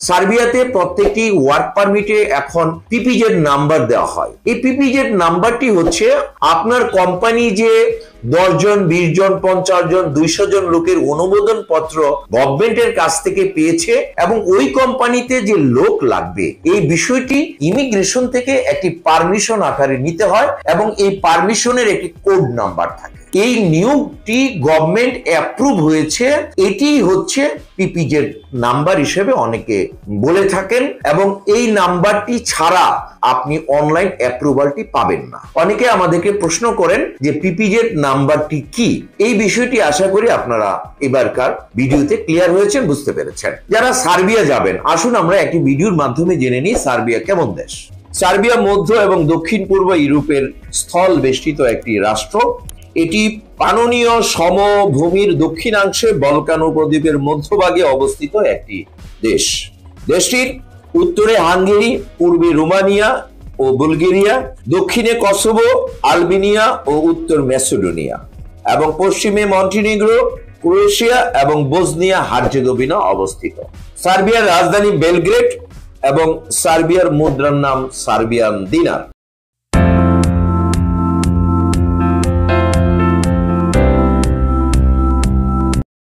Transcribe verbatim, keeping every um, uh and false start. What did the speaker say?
সার্বিয়াতে প্রত্যেকটি ওয়ার্ক পারমিটে এখন PPZ number দেওয়া হয়। এই পিপিজেড নাম্বারটি হচ্ছে আপনার কোম্পানি যে দশ জন, বিশ জন, পঞ্চাশ জন, দুইশো জন লোকের অনুমোদন পত্র গভর্নমেন্টের কাছ থেকে পেয়েছে এবং ওই কোম্পানিতে যে লোক লাগবে এই বিষয়টি ইমিগ্রেশন থেকে একটি পারমিশন আকারে নিতে হয় এবং এই পারমিশনের একটি কোড নাম্বার থাকে। এই নিয়োগটি গভর্নমেন্ট অ্যাপ্রুভ হয়েছে, এটি হচ্ছে পিপিজেড নাম্বার হিসেবে অনেকে বলে থাকেন এবং এই নাম্বারটি ছাড়া আপনি অনলাইন অ্যাপ্রুভালটি পাবেন না। অনেকে আমাদেরকে প্রশ্ন করেন যে পিপিজেড নাম্বারটি কি। এই বিষয়টি আশা করি আপনারা এবারকার ভিডিওতে ক্লিয়ার হয়েছেন, বুঝতে পেরেছেন। যারা সার্বিয়া যাবেন, আসুন আমরা একটি ভিডিওর মাধ্যমে জেনে নিই সার্বিয়া কেমন দেশ। সার্বিয়া মধ্য এবং দক্ষিণ পূর্ব ইউরোপের স্থল বেষ্টিত একটি রাষ্ট্র। এটি পাননীয় সমভূমির দক্ষিণাংশে বলকান উপদ্বীপের মধ্যভাগে অবস্থিত একটি দেশ। দেশটির উত্তরে হাঙ্গেরি, পূর্বে রোমানিয়া ও বুলগেরিয়া, দক্ষিণে কসোভো, আলবেনিয়া ও উত্তর ম্যাসেডোনিয়া এবং পশ্চিমে মন্টিনিগ্রো, ক্রোয়েশিয়া এবং বসনিয়া হার্জেগোভিনা অবস্থিত। সার্বিয়ার রাজধানী বেলগ্রেড এবং সার্বিয়ার মুদ্রার নাম সার্বিয়ান দিনার।